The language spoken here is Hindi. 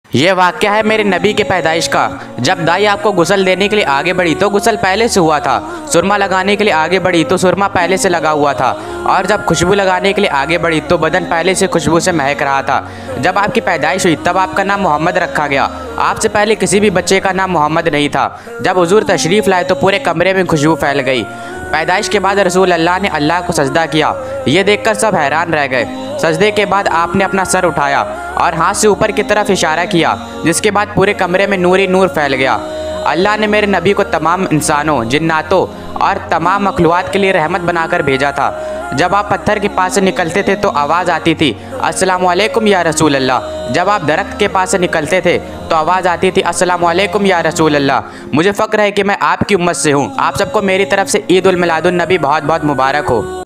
ये वाक़या है मेरे नबी के पैदाइश का। जब दाई आपको गुस्ल देने के लिए आगे बढ़ी तो गुस्ल पहले से हुआ था। सुरमा लगाने के लिए आगे बढ़ी तो सुरमा पहले से लगा हुआ था। और जब खुशबू लगाने के लिए आगे बढ़ी तो बदन पहले से खुशबू से महक रहा था। जब आपकी पैदाइश हुई तब आपका नाम मोहम्मद रखा गया। आपसे पहले किसी भी बच्चे का नाम मोहम्मद नहीं था। जब हुजूर तशरीफ़ लाए तो पूरे कमरे में खुशबू फैल गई। पैदाइश के बाद रसूल अल्लाह ने अल्लाह को सजदा किया। ये देखकर सब हैरान रह गए। सजदे के बाद आपने अपना सर उठाया और हाथ से ऊपर की तरफ इशारा किया, जिसके बाद पूरे कमरे में नूर ही नूर फैल गया। अल्लाह ने मेरे नबी को तमाम इंसानों, जिन्नातों और तमाम मखलूक़ात के लिए रहमत बनाकर भेजा था। जब आप पत्थर के पास से निकलते थे तो आवाज़ आती थी अस्सलामु अलैकुम या रसूल अल्लाह। जब आप दरख्त के पास से निकलते थे तो आवाज़ आती थी अस्सलामु अलैकुम या रसूल अल्लाह। मुझे फ़ख्र है कि मैं आपकी उम्मत से हूँ। आप सबको मेरी तरफ से ईद उल मिलादुन नबी बहुत बहुत मुबारक हो।